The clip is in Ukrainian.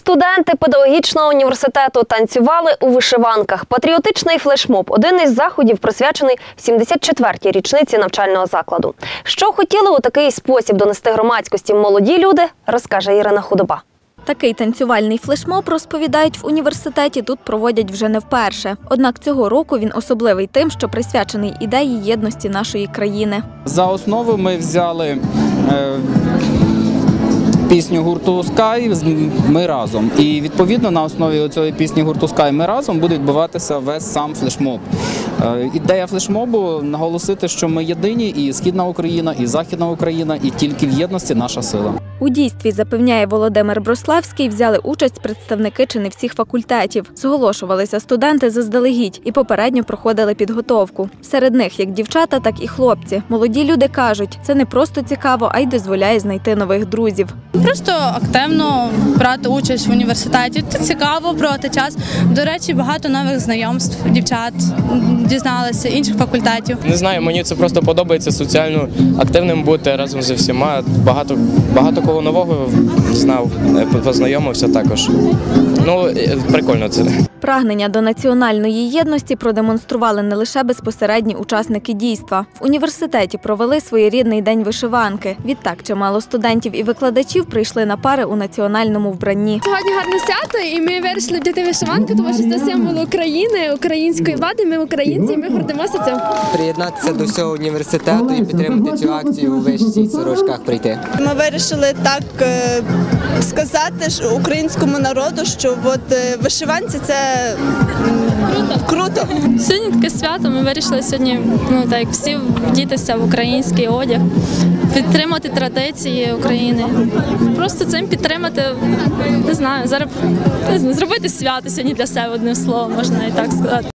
Студенти педагогічного університету танцювали у вишиванках. Патріотичний флешмоб – один із заходів, присвячений 74-й річниці навчального закладу. Що хотіли у такий спосіб донести громадськості молоді люди, розкаже Ірина Худоба. Такий танцювальний флешмоб, розповідають, в університеті тут проводять вже не вперше. Однак цього року він особливий тим, що присвячений ідеї єдності нашої країни. За основу ми взяли пісню гурту «Скай» «Ми разом». І відповідно на основі цієї пісні гурту «Скай» «Ми разом» буде відбуватися весь сам флешмоб. Ідея флешмобу – наголосити, що ми єдині, і Східна Україна, і Західна Україна, і тільки в єдності наша сила. У дійстві, запевняє Володимир Брославський, взяли участь представники чи не всіх факультетів. Зголошувалися студенти заздалегідь і попередньо проходили підготовку. Серед них як дівчата, так і хлопці. Молоді люди кажуть, це не просто цікаво, а й дозволяє знайти нових друзів. Просто активно брати участь в університеті. Це цікаво проводити час. До речі, багато нових знайомств, дівчат дізналися, інших факультетів. Не знаю, мені це просто подобається соціально активним бути разом зі всіма. Багато кого нового знав, познайомився також. Ну, прикольно це. Прагнення до національної єдності продемонстрували не лише безпосередні учасники дійства. В університеті провели своєрідний день вишиванки. Відтак чимало студентів і викладачів прийшли на пари у національному вбранні. Сьогодні гарне свято, і ми вирішили вдягти вишиванку, тому що це символ України, української влади. Ми українці, і ми гордимося цим. Приєднатися до всього університету і підтримати цю акцію у вишці сорочках прийти. Ми вирішили так сказати українському народу, що вишиванці – це круто. Сьогодні таке свято, ми вирішили сьогодні, так, всі вдітися в український одяг, підтримати традиції України. Просто цим підтримати, не знаю, зараз зробити свято сьогодні для себе, одним словом, можна і так сказати.